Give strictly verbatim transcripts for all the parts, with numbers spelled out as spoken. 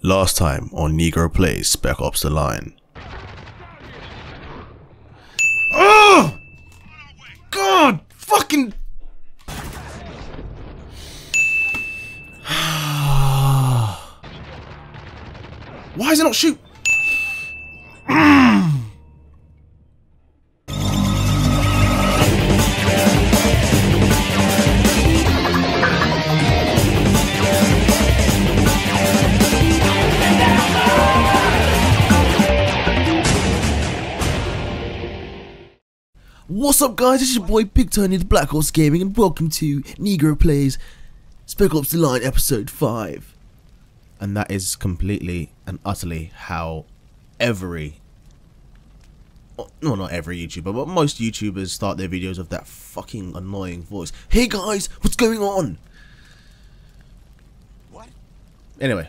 Last time on Negro Plays Spec Ops The Line. Oh! God! Fucking... Why is it not shoot? What's up, guys? It's your boy Big Tony of Black Horse Gaming, and welcome to Negro Plays Spec Ops The Line Episode five. And that is completely and utterly how every, no, not every YouTuber, but most YouTubers start their videos with that fucking annoying voice. Hey guys, what's going on? What? Anyway,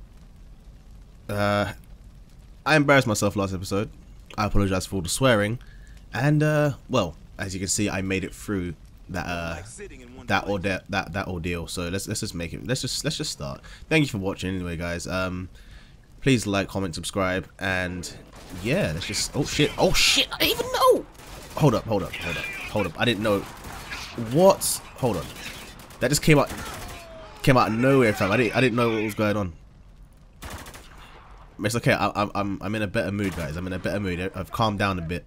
uh, I embarrassed myself last episode. I apologize for all the swearing. And uh, well, as you can see, I made it through that uh, that ordeal. That that ordeal. So let's let's just make it. Let's just let's just start. Thank you for watching. Anyway, guys, um, please like, comment, subscribe, and yeah, let's just. Oh shit! Oh shit! I didn't even know. Hold up! Hold up! Hold up! Hold up! I didn't know. What? Hold on. That just came out came out of nowhere, fam. I didn't I didn't know what was going on. It's okay. I, I'm I'm I'm in a better mood, guys. I'm in a better mood. I've calmed down a bit.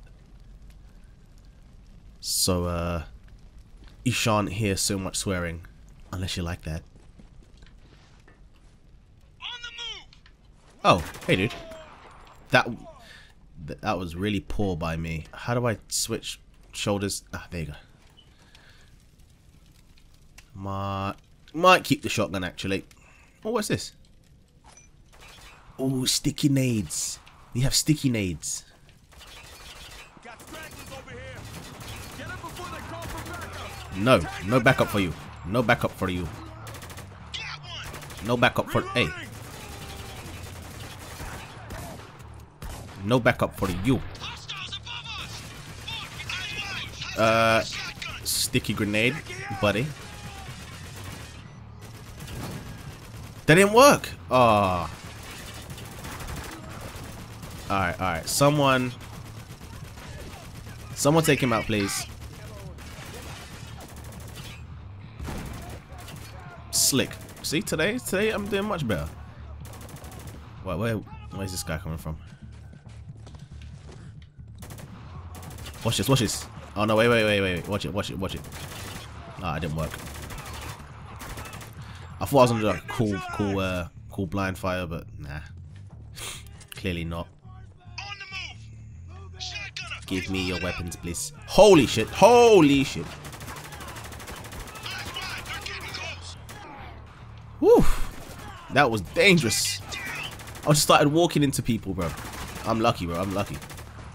So, uh, you shan't hear so much swearing, unless you like that. On the move! Oh, hey dude. That, th that was really poor by me. How do I switch shoulders? Ah, there you go. Might, might keep the shotgun, actually. Oh, what's this? Oh, sticky nades. We have sticky nades. No, no backup for you. No backup for you. No backup for... Hey. No backup for you. Uh, sticky grenade, buddy. That didn't work. Oh. Alright, alright. Someone... Someone take him out, please. Slick. See, today, today I'm doing much better. Wait, where, where's this guy coming from? Watch this, watch this. Oh no, wait, wait, wait, wait, watch it, watch it, watch it. Ah, it didn't work. I thought I was gonna do like cool, cool, uh, cool blind fire, but nah. Clearly not. Give me your weapons, please. Holy shit, holy shit. Whew, that was dangerous. I just started walking into people, bro. I'm lucky, bro. I'm lucky.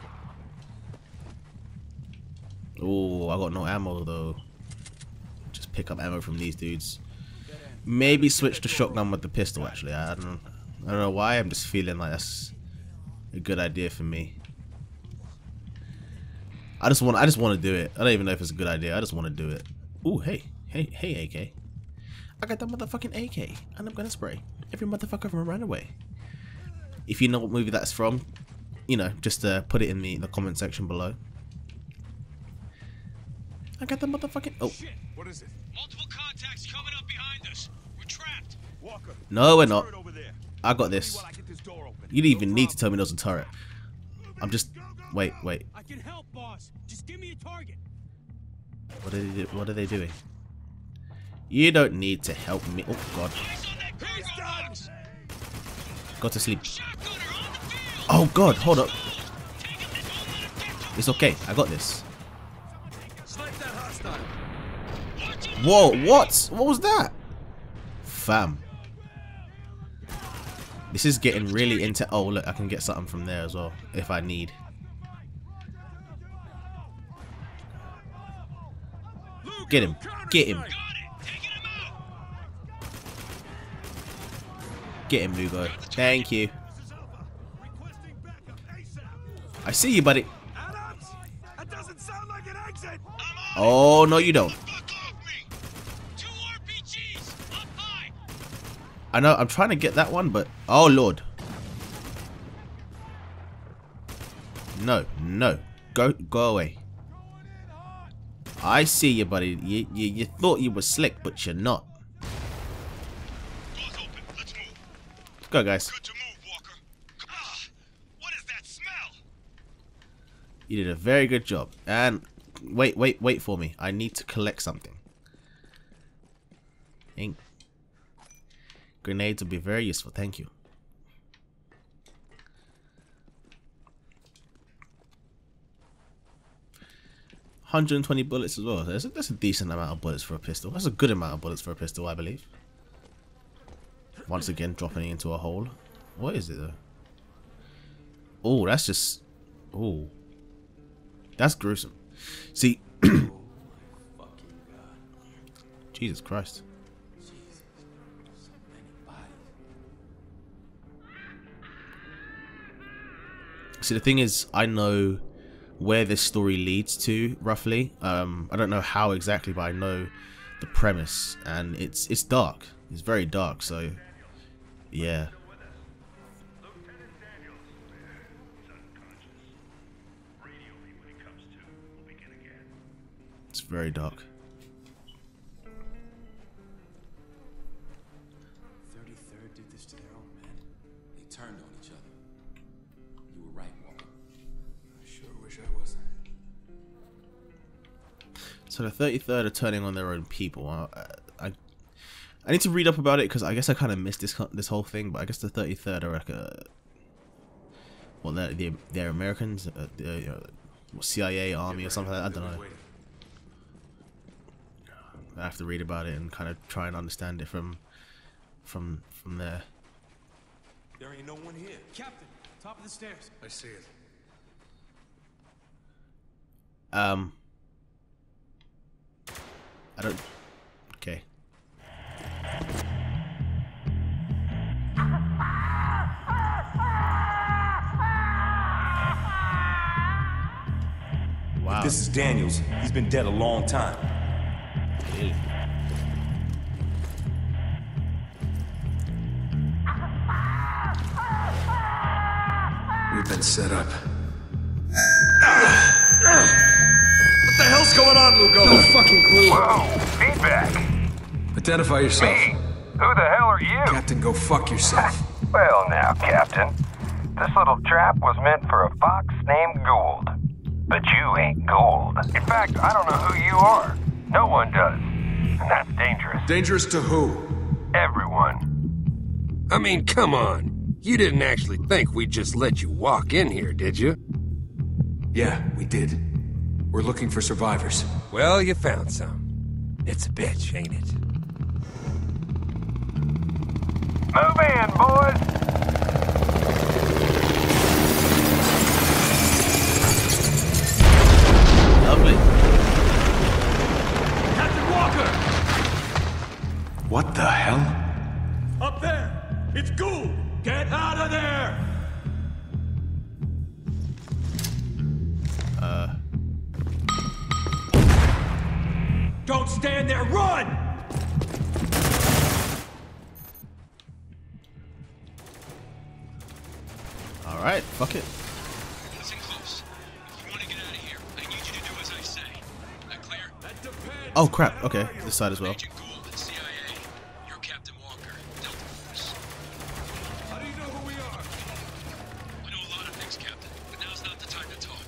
Oh, I got no ammo though. Just pick up ammo from these dudes. Maybe switch the shotgun with the pistol. Actually, I don't. I don't know why. I'm just feeling like that's a good idea for me. I just want. I just want to do it. I don't even know if it's a good idea. I just want to do it. Ooh, hey, hey, hey, A K. I got that motherfucking A K, and I'm gonna spray every motherfucker from right away. If you know what movie that's from, you know, just uh, put it in the, in the comment section below. I got the motherfucking. Oh. Shit. What is it? Multiple contacts coming up behind us. We're trapped. Walker. No, we're not. I got this. You didn't even need to tell me there's a turret. I'm just. Wait, wait. I can help, boss. Just give me a target. What are they? What are they doing? You don't need to help me. Oh god. Go to sleep. Oh god, hold up. It's okay. I got this. Whoa, what? What was that? Fam. This is getting really into... Oh, look, I can get something from there as well, if I need. Get him. Get him. Get him, Lugo. Thank you. I see you, buddy. Oh, no, you don't. I know I'm trying to get that one, but oh lord. No, no. Go go away. I see you, buddy. You, you, you thought you were slick, but you're not. Doors open. Let's move. Let's go, guys. Good to move, Walker. Ah, what is that smell? You did a very good job. And wait, wait, wait for me. I need to collect something. Ink. Grenades will be very useful. Thank you. one hundred twenty bullets as well. That's a, that's a decent amount of bullets for a pistol. That's a good amount of bullets for a pistol, I believe. Once again, dropping into a hole. What is it though? Oh, that's just. Oh, that's gruesome. See, Jesus Christ. See, the thing is, I know where this story leads to roughly. Um, I don't know how exactly, but I know the premise, and it's it's dark. It's very dark. So, yeah. It's very dark. thirty-third did this to their own men. They turned on each other. You were right, Walker. I sure wish I wasn't. So the thirty-third are turning on their own people. I, I, I need to read up about it because I guess I kind of missed this this whole thing. But I guess the thirty-third are like a, well, they're they're, they're Americans, uh, they're, uh, C I A, Army, or something. Like that. I don't know. I have to read about it and kind of try and understand it from, from from there. There ain't no one here. Captain, top of the stairs. I see it. Um. I don't. Okay. Wow. This is Daniels. He's been dead a long time. Really? We've been set up. What the hell's going on, Lugo? No fucking clue. Whoa, feedback. Identify yourself. Me? Who the hell are you? Captain, go fuck yourself. Well now, Captain. This little trap was meant for a fox named Gould. But you ain't Gould. In fact, I don't know who you are. No one does. And that's dangerous. Dangerous to who? Everyone. I mean, come on. You didn't actually think we'd just let you walk in here, did you? Yeah, we did. We're looking for survivors. Well, you found some. It's a bitch, ain't it? Move in, boys! Lovely. Captain Walker! What the hell? Up there! It's Gould! Get out of there! Uh. Don't stand there! Run! All right. Fuck it. Listen close. If you want to get out of here, I need you to do as I say. That clear? That depends. Oh crap. Okay. This side as well. Agent Gould at C I A. You're Captain Walker, Delta Force. How do you know who we are? I know a lot of things, Captain, but now's not the time to talk.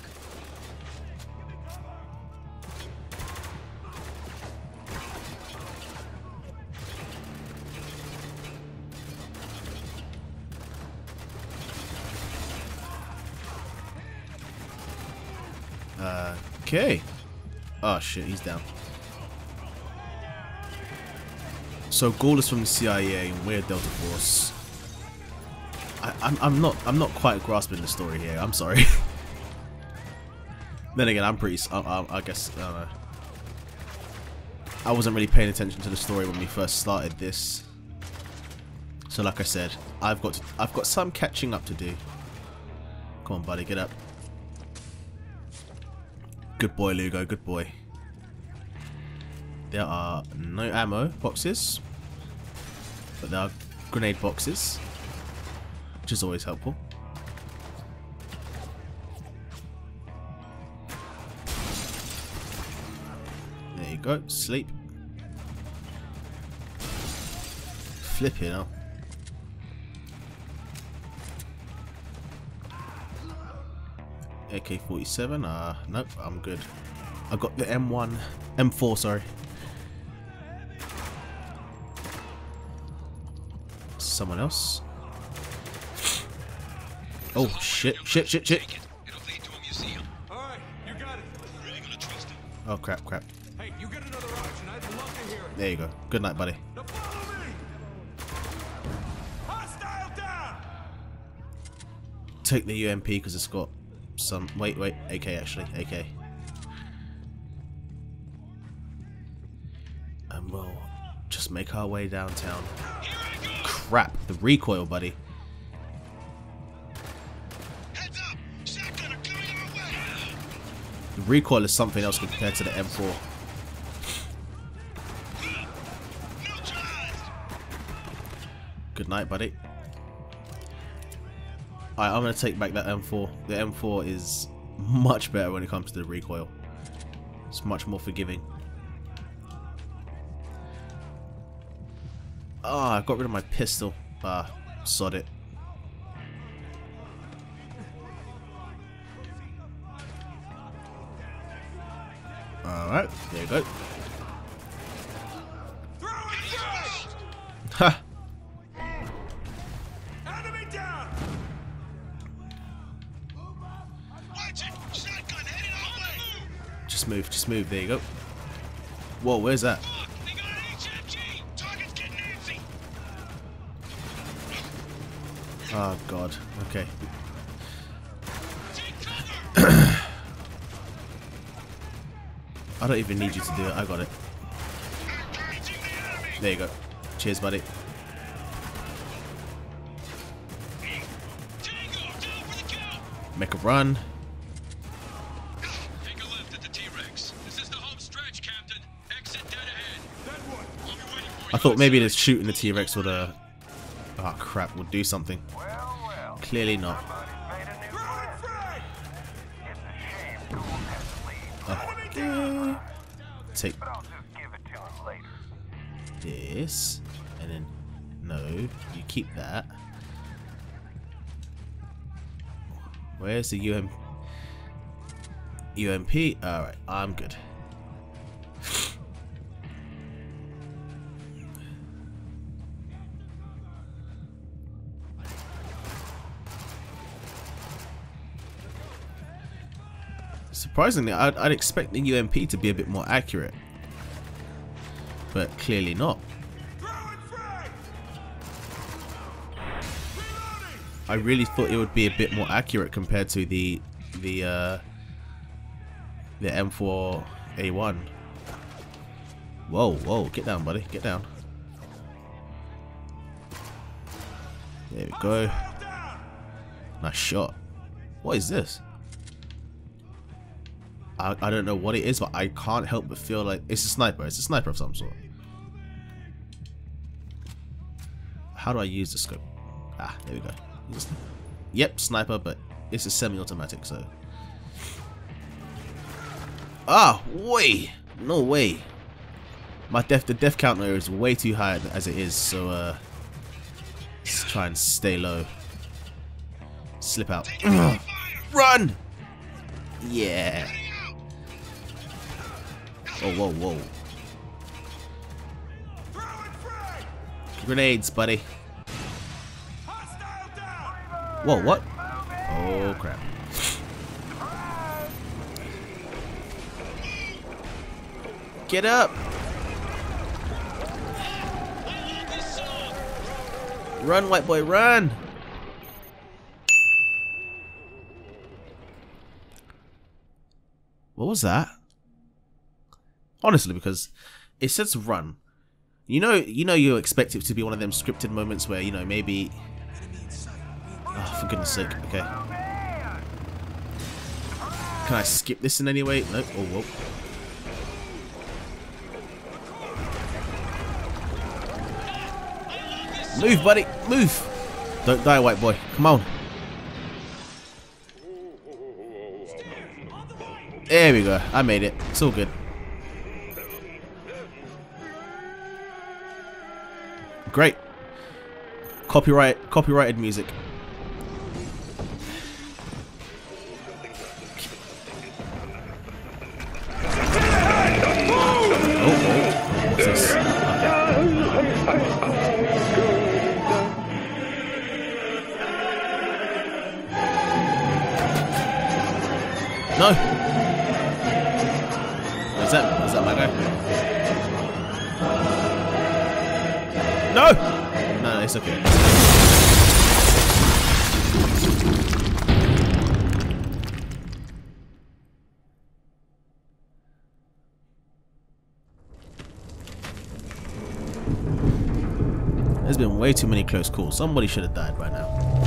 Uh. Okay. Oh shit. He's down. So Gould is from the C I A and we're Delta Force. I, I'm I'm not I'm not quite grasping the story here. I'm sorry. Then again, I'm pretty. I, I, I guess I don't know. I wasn't really paying attention to the story when we first started this. So like I said, I've got to, I've got some catching up to do. Come on, buddy, get up. Good boy, Lugo. Good boy. There are no ammo boxes, but there are grenade boxes, which is always helpful. There you go, sleep. Flip it now. A K forty-seven, uh, nope, I'm good. I got the M one, M four, sorry. Someone else. Oh shit, shit, shit, shit. It'll lead to a museum. Alright, you got it. Really gonna trust him. Oh crap, crap. Hey, you get another option. I'd love to hear it. There you go. Good night, buddy. Now follow me! Hostile down! Take the U M P because it's got some. Wait, wait. A K actually. A K. And we'll just make our way downtown. Crap. The recoil, buddy. Heads up! Shotgunner coming our way! The recoil is something else compared to the M four. Neutralized! Good night, buddy. Alright, I'm going to take back that M four. The M four is much better when it comes to the recoil. It's much more forgiving. Ah, oh, I got rid of my pistol. Ah, sod it. Alright, there you go. Ha! Enemy down! Watch it! Shotgun headed our way! Just move, just move, there you go. Whoa, where's that? Look, they got an H M G! Target's getting antsy! Oh god, okay. Take cover! I don't even need you to do it, I got it. Engaging the enemy! There you go. Cheers, buddy. Tango, down for the kill! Make a run. Take a left at the T-Rex. This is the home stretch, Captain. Exit dead ahead. That one! I'll be waiting for you. I thought maybe the shooting the T-Rex would, uh... oh crap, would do something. Well, well. Clearly not. Somebody's made a new Throwing friend. frag! It's a shame Gould has to leave, Okay. Take but I'll just give it to him later. this, and then no, you keep that. Where's the U M U M P? All right, I'm good. Surprisingly, I'd, I'd expect the U M P to be a bit more accurate, but clearly not. Throwing frag! Reloading! I really thought it would be a bit more accurate compared to the the uh, the M four A one. Whoa, whoa, get down, buddy, get down. There we go. Hostile down! Nice shot. What is this? I, I don't know what it is, but I can't help but feel like it's a sniper. It's a sniper of some sort. How do I use the scope? Ah, there we go. Just, yep, sniper, but it's a semi-automatic, so. Ah, way! No way. My death, the death counter is way too high as it is, so uh, let's try and stay low. Slip out. Ugh. Run! Yeah. Oh, whoa, whoa. Throwing frag! Grenades, buddy. Hostile down! Whoa, what? Oh, crap. Get up! Run, white boy, run! What was that? Honestly, because it says run. You know, you know, you expect it to be one of them scripted moments where, you know, maybe. Oh, for goodness sake! Okay. Can I skip this in any way? Nope. Oh, whoa. Move, buddy. Move. Don't die, white boy. Come on. There we go. I made it. It's all good. Great. Copyright, copyrighted music. Oh, oh. What's this? No. Is that is that my guy? No. No, it's okay. There's been way too many close calls. Somebody should have died by now.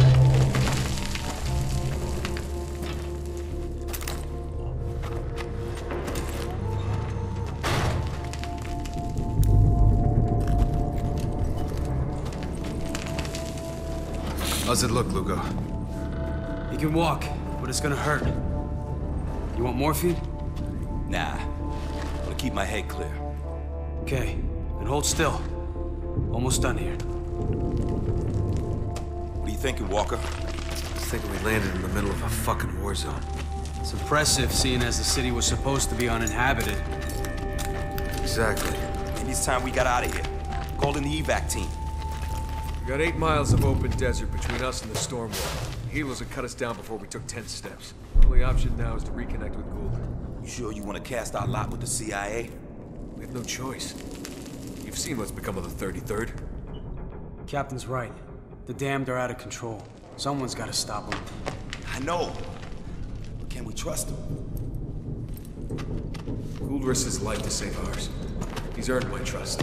How's it look, Lugo? He can walk, but it's gonna hurt. You want morphine? Nah. I'm gonna keep my head clear. Okay, then hold still. Almost done here. What are you thinking, Walker? I was thinking we landed in the middle of a fucking war zone. It's impressive, seeing as the city was supposed to be uninhabited. Exactly. Maybe it's time we got out of here. Call in the evac team. We got eight miles of open desert between us and the storm wall. Helos would cut us down before we took ten steps. The only option now is to reconnect with Gould. You sure you want to cast our lot with the C I A? We have no choice. You've seen what's become of the thirty-third. Captain's right. The damned are out of control. Someone's gotta stop them. I know. But can we trust him? Gould risked his life to save ours. He's earned my trust.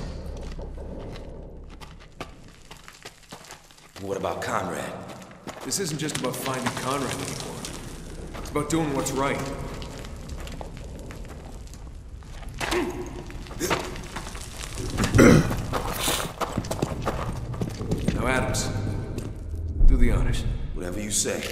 What about Conrad? This isn't just about finding Conrad anymore. It's about doing what's right. Now, Adams, do the honors. Whatever you say.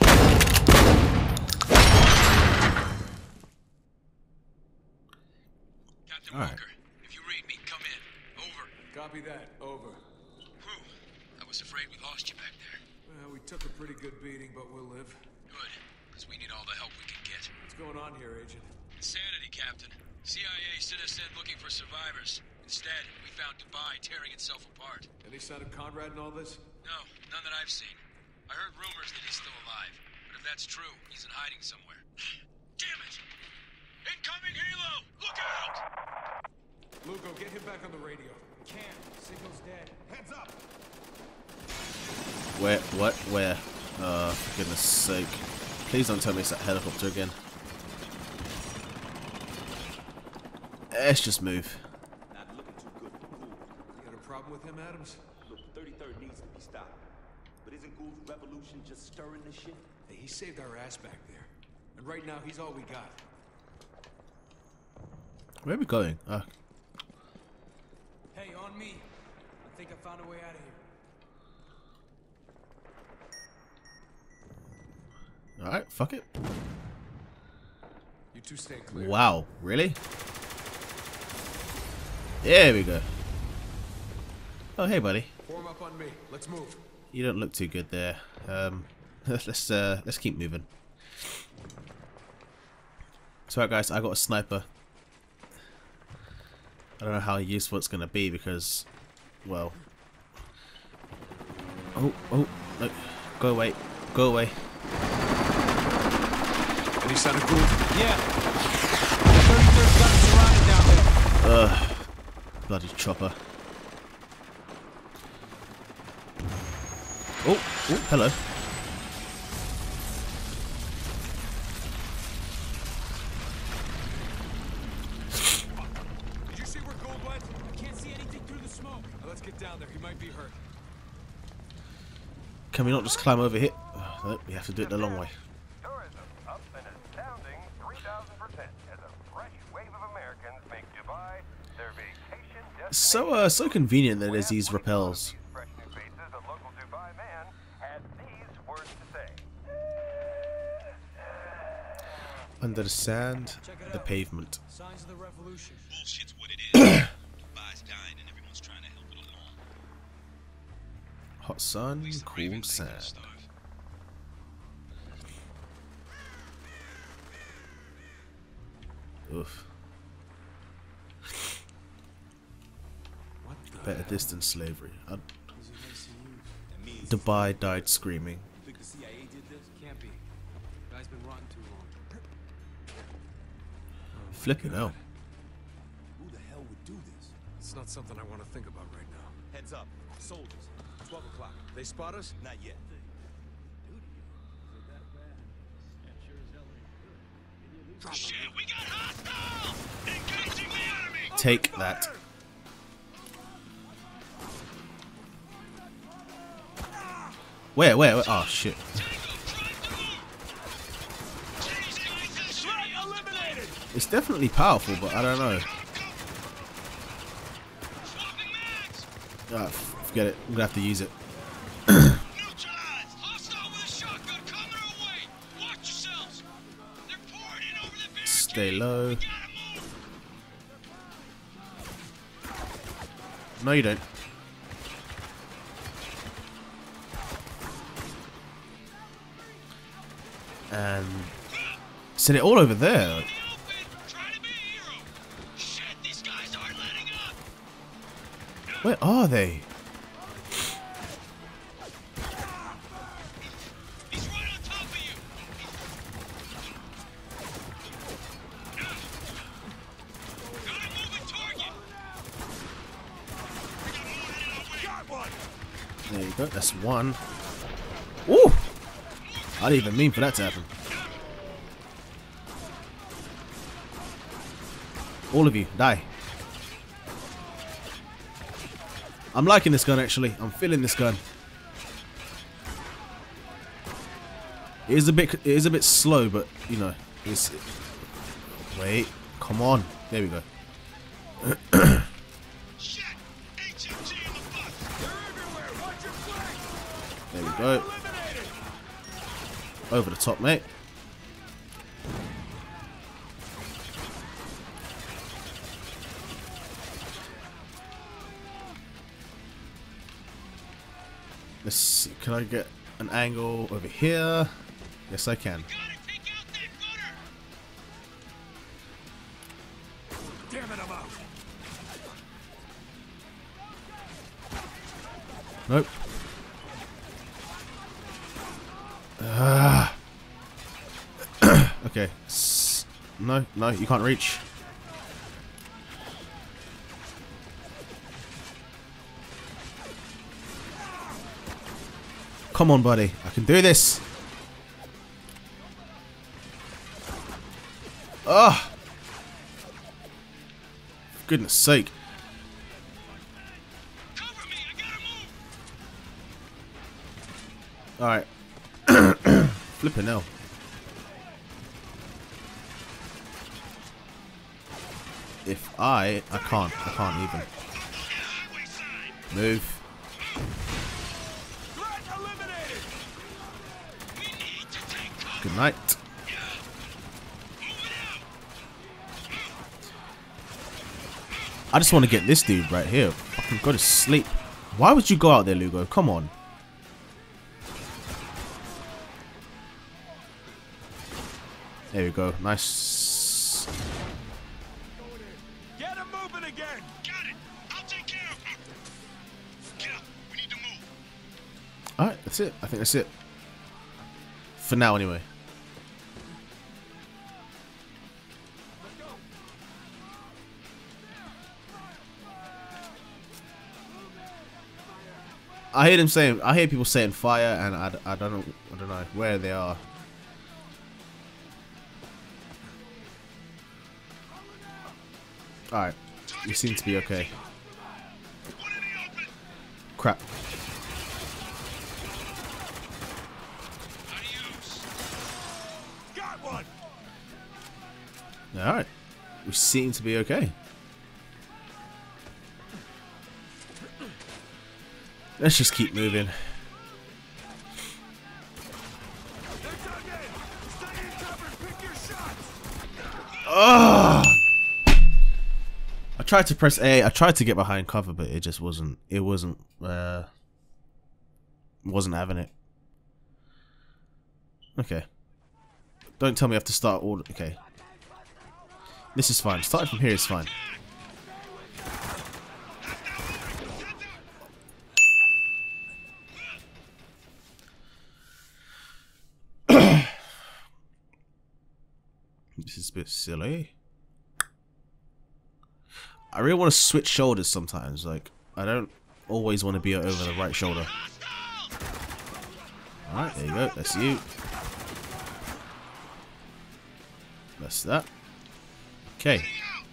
Captain All right. Walker, if you read me, come in. Over. Copy that. Over. Whew. I was afraid we lost you back there. Well, we took a pretty good beating, but we'll live. Good, because we need all the help we can get. What's going on here, Agent? Insanity, Captain. C I A sent us in looking for survivors. Instead, we found Dubai tearing itself apart. Any sign of Conrad in all this? No, none that I've seen. I heard rumors that he's still alive, but if that's true, he's in hiding somewhere. Damn it! Incoming helo! Look out! Lugo, get him back on the radio. Can't. Signal's dead. Heads up! Where? What? Where? Uh, for goodness sake. Please don't tell me it's that helicopter again. Let's just move. Not looking too good for Gould. You got a problem with him, Adams? Look, thirty-third needs to be stopped. But isn't Gould's revolution just stirring the shit? Hey, he saved our ass back there. And right now, he's all we got. Where are we going? Uh, Hey, on me. I think I found a way out of here. Alright, fuck it. You two stay clear. Wow, really? There we go. Oh, hey, buddy. Form up on me. Let's move. You don't look too good there. Um, let's uh, let's keep moving. So, right, guys, I got a sniper. I don't know how useful it's gonna be because, well. Oh, oh, no. Go away, go away. Any sign of Gould? Yeah. thirty-third's got us surrounded down there. Ugh, bloody chopper. Oh, oh, hello. Did you see where Gould went? I can't see anything through the smoke. Now let's get down there. He might be hurt. Can we not just climb over here? Oh, no, we have to do it the long way. Tourism up an astounding three thousand percent as a fresh wave of Americans make Dubai their vacation destination. So, uh, so convenient that there's these rappels. Fresh new faces Under the sand, the pavement. Signs of the revolution. Bullshit's what it is. Dubai dying and everyone's trying to help it along. Hot sun, cool sand. Oof. Better distance slavery. I'd... Dubai died screaming. Think the C I A did this? Can't be. Guy's been rotten too long. Flipping hell. Who the hell would do this? It's not something I want to think about right now. Heads up. Soldiers. twelve o'clock. They spot us? Not yet. Shit, we got hostiles! Engaging the enemy! Take that. Where, where, where? Oh shit. It's definitely powerful, but I don't know. Ah, forget it. I'm gonna have to use it. Stay low. No, you don't. And set it all over there. Where are they? He's right on top of you. Got a moving target. Got one. There you go. That's one. Ooh! I didn't even mean for that to happen. All of you, die. I'm liking this gun actually. I'm feeling this gun. It is a bit. It is a bit slow, but you know, it's. Wait, come on. There we go. There we go. Over the top, mate. Let's see, can I get an angle over here? Yes, I can. Damn it, I'm out. Nope. Ah. Okay. S no, no, you can't reach. Come on, buddy. I can do this. Ah. Oh. For goodness sake. Alright. Flipping hell. If I... I can't. I can't even. Move. Good night. I just want to get this dude right here. Fucking go to sleep. Why would you go out there, Lugo? Come on. There we go. Nice. Get him moving again. Got it. I'll take care of him. Get up. We need to move. Alright, that's it. I think that's it. For now, anyway. I hear them saying, I hear people saying fire, and I, I don't know, I don't know where they are. All right, we seem to be okay. Crap. Got one. All right, we seem to be okay. Let's just keep moving. They're dug in. Stay in cover. Pick your shots. Ugh! I tried to press A. I tried to get behind cover, but it just wasn't. It wasn't. Uh, wasn't having it. Okay. Don't tell me I have to start all. Okay. This is fine. Starting from here is fine. This is a bit silly. I really want to switch shoulders sometimes. Like, I don't always want to be over the right shoulder. Alright, there you go. That's you. That's that. Okay.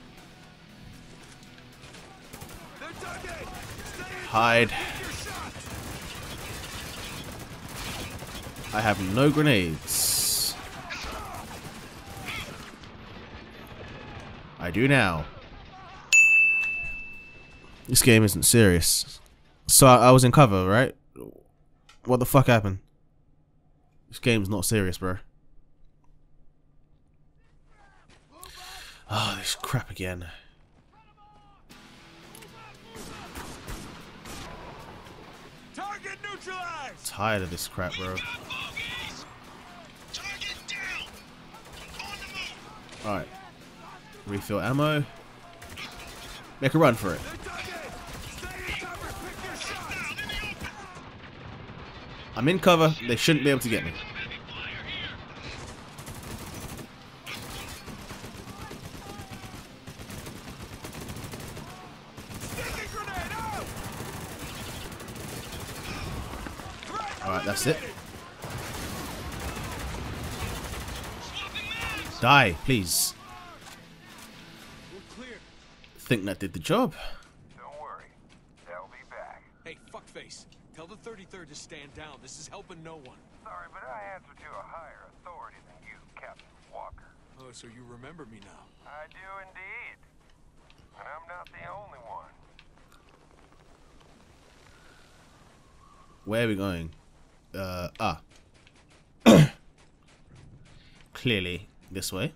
Hide. I have no grenades. I do now. This game isn't serious. So I, I was in cover, right? What the fuck happened? This game's not serious, bro. Oh, this crap again. Target neutralized. Tired of this crap, bro. Alright. Refill ammo. Make a run for it. I'm in cover. They shouldn't be able to get me. Alright, that's it. Die, please. Think that did the job. Don't worry. They'll be back. Hey, fuckface. Tell the thirty-third to stand down. This is helping no one. Sorry, but I answer to a higher authority than you, Captain Walker. Oh, so you remember me now? I do indeed. And I'm not the only one. Where are we going? Uh, ah. Clearly, this way.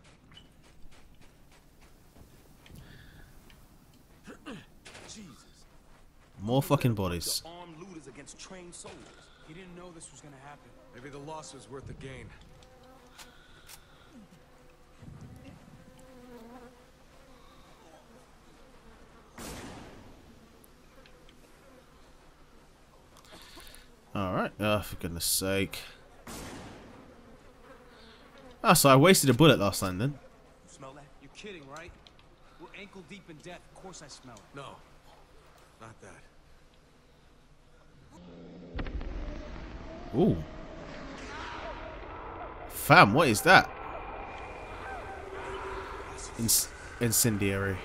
More fucking bodies. Armed looters against trained soldiers. He didn't know this was gonna happen. Maybe the loss was worth the gain. Alright, oh, for goodness sake. Ah, so I wasted a bullet last time then. You smell that? You're kidding, right? We're ankle deep in death. Of course I smell it. No, not that. Ooh. Fam, what is that? Inc incendiary.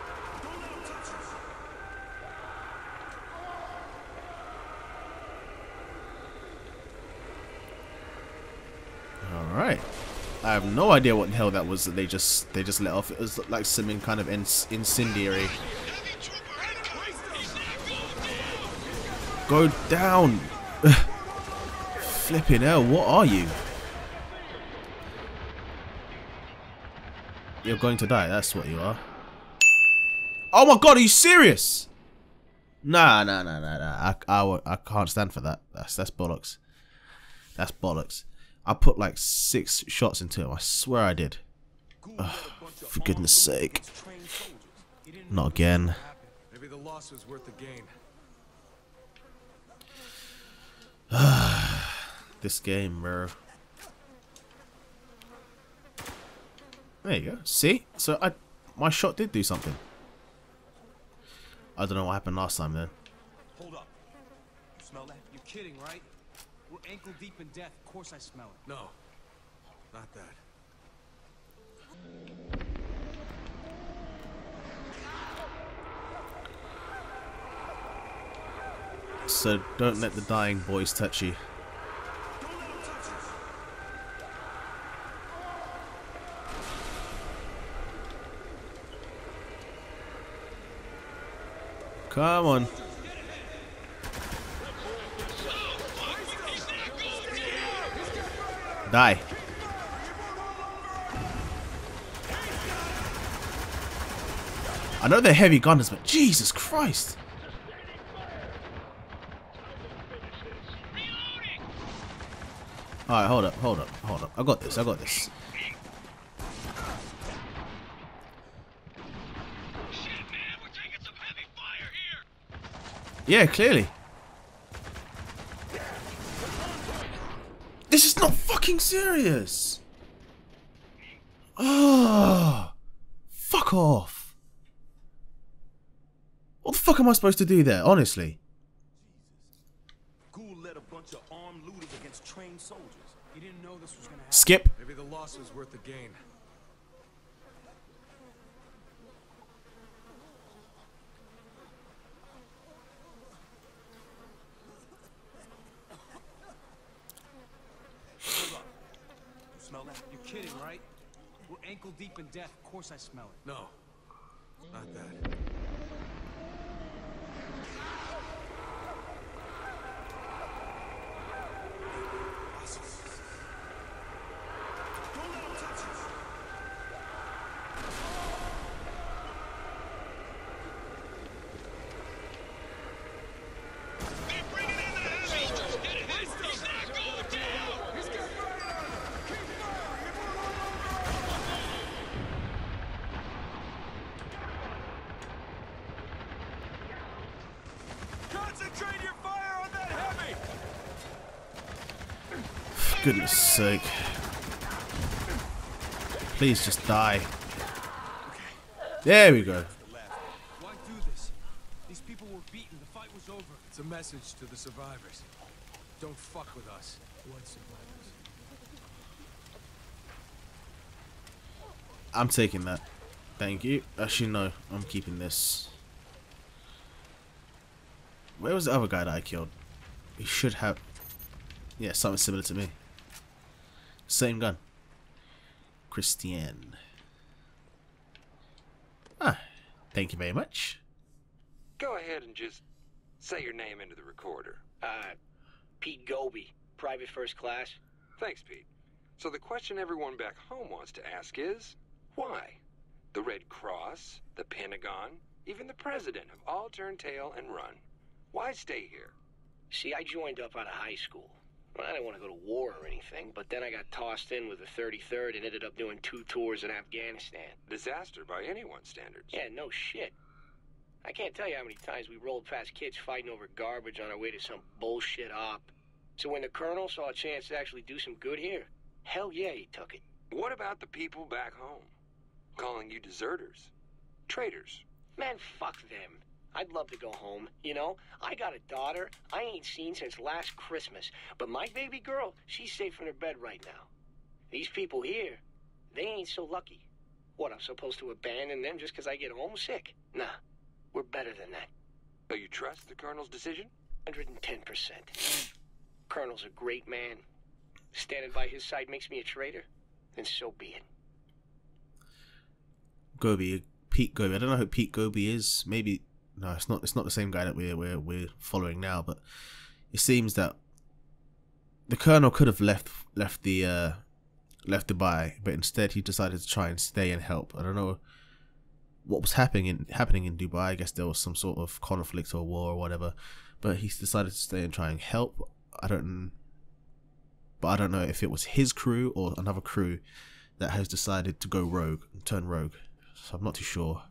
Alright. I have no idea what the hell that was that they just they just let off. It was like something kind of inc incendiary. Go down! Flipping hell, what are you? You're going to die, that's what you are. Oh my god, are you serious? Nah, nah, nah, nah, nah. I, I, I can't stand for that. That's, that's bollocks. That's bollocks. I put like six shots into him. I swear I did. Ugh, for goodness sake. Not again. Maybe the loss was worth the gain. This game, bro. There you go. See? So I, my shot did do something. I don't know what happened last time then. Hold up. You smell that? You're kidding, right? We're ankle deep in death. Of course I smell it. No, not that. So don't let the dying boys touch you. Come on. Die. I know they're heavy gunners, but Jesus Christ. Alright, hold up, hold up, hold up. I got this, I got this. Yeah, clearly. This is not fucking serious. Oh, fuck off. What the fuck am I supposed to do there, honestly? Gould led a bunch of armed looters against trained soldiers. You didn't know this was gonna happen. Skip. Maybe the loss was worth the gain. Smell that? You're kidding, right? We're ankle deep in death. Of course I smell it. No, not that. Concentrate your fire on that heavy! Goodness sake. Please just die. There we go. Why do this? These people were beaten. The fight was over. It's a message to the survivors. Don't fuck with us. What survivors? I'm taking that. Thank you. Actually, no. I'm keeping this. Where was the other guy that I killed? He should have... Yeah, something similar to me. Same gun. Christian. Ah, thank you very much. Go ahead and just say your name into the recorder. Uh, Pete Goby, private first class. Thanks, Pete. So the question everyone back home wants to ask is, why? The Red Cross, the Pentagon, even the President have all turned tail and run. Why stay here? See, I joined up out of high school. Well, I didn't want to go to war or anything, but then I got tossed in with the thirty-third and ended up doing two tours in Afghanistan. Disaster by anyone's standards. Yeah, no shit. I can't tell you how many times we rolled past kids fighting over garbage on our way to some bullshit op. So when the colonel saw a chance to actually do some good here, hell yeah, he took it. What about the people back home? Calling you deserters? Traitors? Man, fuck them. I'd love to go home, you know? I got a daughter I ain't seen since last Christmas, but my baby girl, she's safe in her bed right now. These people here, they ain't so lucky. What, I'm supposed to abandon them just because I get homesick? Nah, we're better than that. So you trust the Colonel's decision? one hundred ten percent. Colonel's a great man. Standing by his side makes me a traitor, then so be it. Goby, Pete Goby. I don't know who Pete Goby is. Maybe no, it's not. It's not the same guy that we're we're we're following now. But it seems that the Colonel could have left left the uh, left Dubai, but instead he decided to try and stay and help. I don't know what was happening in happening in Dubai. I guess there was some sort of conflict or war or whatever. But he decided to stay and try and help. I don't. But I don't know if it was his crew or another crew that has decided to go rogue and turn rogue. So I'm not too sure.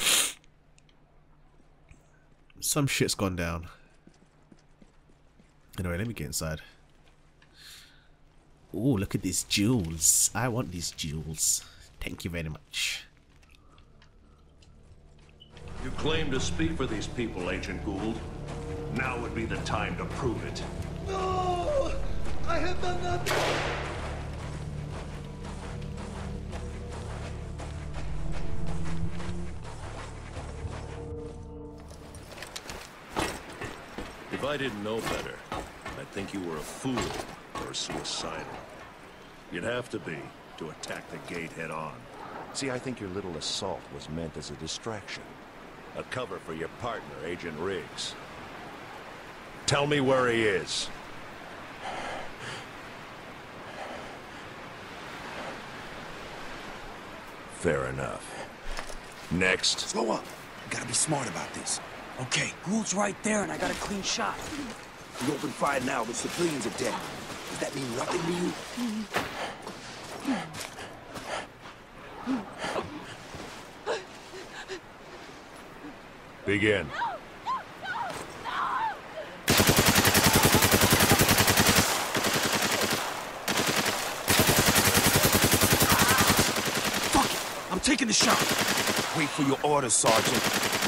Some shit's gone down. Anyway, let me get inside. Oh, look at these jewels. I want these jewels. Thank you very much. You claim to speak for these people, Agent Gould. Now would be the time to prove it. No! I have done nothing! If I didn't know better, I'd think you were a fool or suicidal. You'd have to be to attack the gate head on. See, I think your little assault was meant as a distraction. A cover for your partner, Agent Riggs. Tell me where he is. Fair enough. Next. Slow up. You gotta be smart about this. Okay, Gould's right there and I got a clean shot. You open fire now, the civilians are dead. Does that mean nothing to you? Begin. Fuck it! I'm taking the shot. Wait for your orders, Sergeant.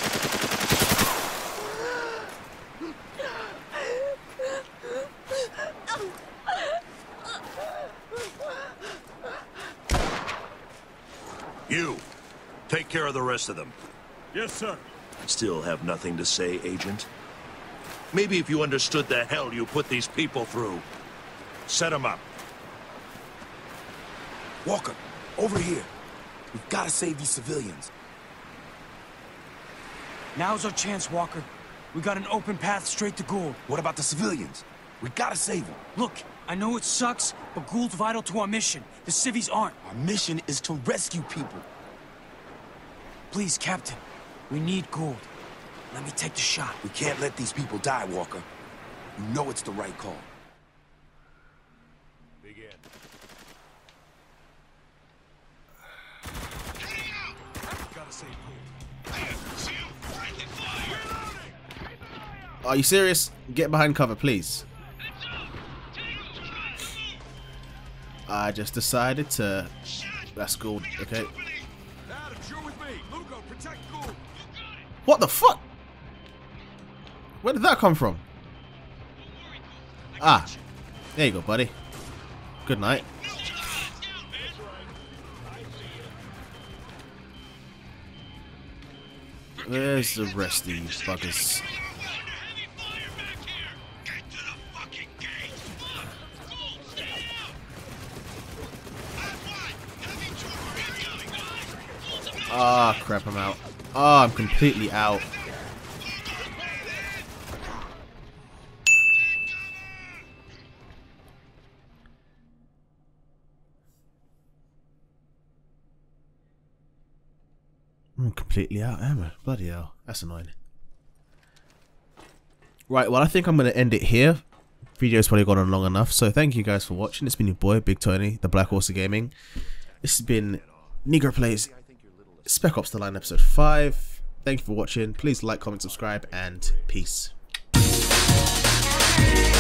You, take care of the rest of them. Yes, sir. Still have nothing to say, Agent? Maybe if you understood the hell you put these people through. Set them up. Walker, over here. We've gotta save these civilians. Now's our chance, Walker. We got an open path straight to Gould. What about the civilians? We gotta save them. Look, I know it sucks, but Gould's vital to our mission. The civvies aren't. Our mission is to rescue people. Please, Captain. We need Gould. Let me take the shot. We can't let these people die, Walker. You know it's the right call. Begin. Gotta save Gould. Are you serious? Get behind cover, please. I just decided to... That's Gould, okay. What the fuck? Where did that come from? Ah, there you go, buddy. Good night. Where's the rest of these buggers? Ah, oh, crap, I'm out. Oh, I'm completely out. I'm completely out, am I? Bloody hell. That's annoying. Right, well, I think I'm going to end it here. Video's probably gone on long enough, so thank you guys for watching. It's been your boy, Big Tony, the Black Horse of Gaming. This has been Negro Plays Spec Ops: The Line episode five. Thank you for watching. Please like, comment, subscribe, and peace.